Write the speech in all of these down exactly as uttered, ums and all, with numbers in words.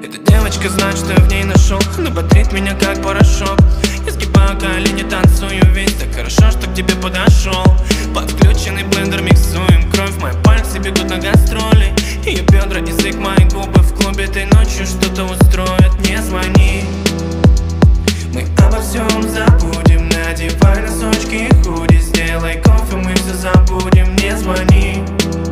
Эта девочка знает, что я в ней нашел. Она бодрит меня как порошок. Я сгибаю колени, танцую весь. Так хорошо, что к тебе подошел. Подключенный блендер миксуем кровь. Мои пальцы бегут на гастроли. Ее бедра, язык, мои губы. В клубе этой ночью что-то устроят. Не звони, мы обо всем забудем. Надевай носочки и худи. Сделай кофе, мы все забудем. Не звони,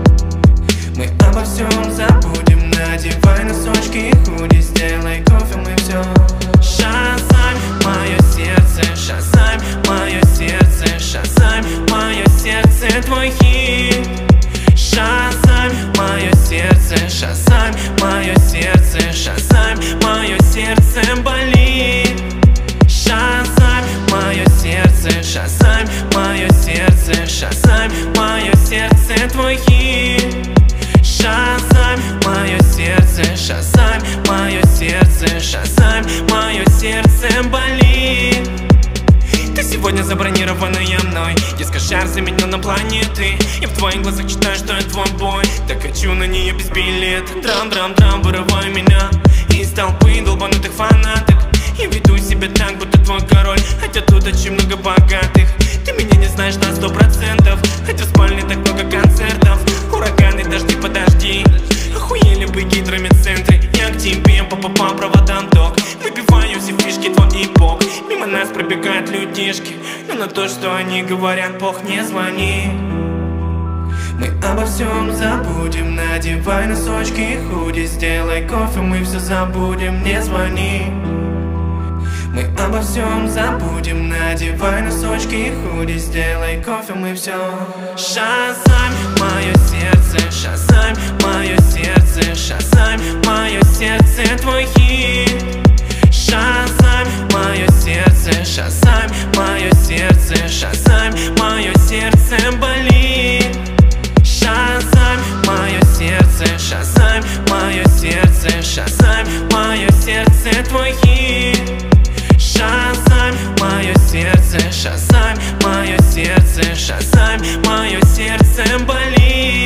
мы обо всем забудем. Надевай носочки и худи. Сделай кофе, мы все. Шазам, мое сердце, шазам, мое сердце, шазам, мое сердце, твой хит. Шазам, мое сердце, шазам, мое сердце, шазам, мое сердце болит. Шазам, мое сердце, шазам, мое сердце, шазам, мое сердце, твой хит. Шазам, мое сердце, шазам, мое сердце, шазам, мое сердце болит. Ты сегодня забронированная мной. Дискошар заменил на планеты. Я в твоих глазах читаю, что я твой бой. Так хочу на нее без билета. Драм-драм-драм, вырывай меня из толпы долбанутых фанаток. Я веду себя так, будто твой король, хотя тут очень много богатых. Ты меня не знаешь на сто процентов, хотя в спальне так много концертов. Ураганы, дожди, подожди. Охуели бы гидромедцентры. Я к тебе по, по, по проводам ток. Выпиваю все фишки, твой эпох. Мимо нас пробегают людишки, но на то, что они говорят, бог, не звони. Мы обо всем забудем. Надевай носочки и худи. Сделай кофе, мы все забудем. Не звони, мы обо всем забудем. Надевай носочки и худи. Сделай кофе, мы все. Шазам, мое сердце, шазам, мое сердце, шазам, мое сердце, твой хит. Шазам, мое сердце, шазам, мое сердце, шазам, мое сердце болит. Шазам, мое сердце, шазам, мое сердце, шазам, мое сердце, твой хит. Шазам, мое сердце, шазам, мое сердце, шазам, мое сердце болит.